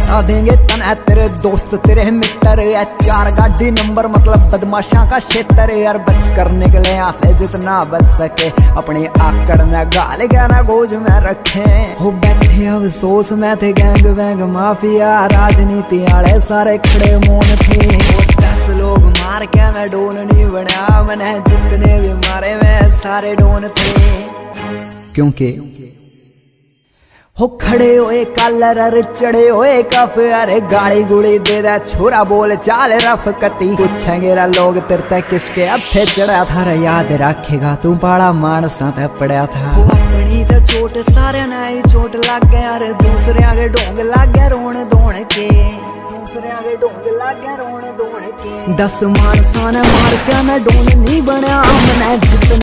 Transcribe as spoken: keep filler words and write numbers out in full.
बता देंगे तना तेरे दोस्त तेरे मित्र या चार गाड़ी नंबर मतलब बदमाशा का क्षेत्र यार। बच कर निकले यहाँ से जितना बच सके, अपनी आकड़ में गाल गाना गोज में रखे। हो बैठे अफसोस में थे गैंग वैंग माफिया, राजनीति आले सारे खड़े मौन थे। दस लोग मार के मैं डोन नहीं बना, मैंने जितने भी मारे में सारे डोन थे। क्योंकि हो खड़े होए कलर अरे चढ़े होए कफ, अरे गाड़ी गुड़ी दे दे छोरा बोल चाल रफ कती। पूछेंगे लोग तेरे तक किसके हथे चढ़ा था, रे याद रखेगा तू बड़ा मानसा ते पड़ा था। वो अपनी तो चोट सारे नाई चोट लग गया, अरे दूसरे आगे डोंग लग गया रोने दोण के, दूसरे आगे डोंग लग गया रोने दोण के। दस मानसा ने मार के मैं डोन नहीं बनया, मैंने जितना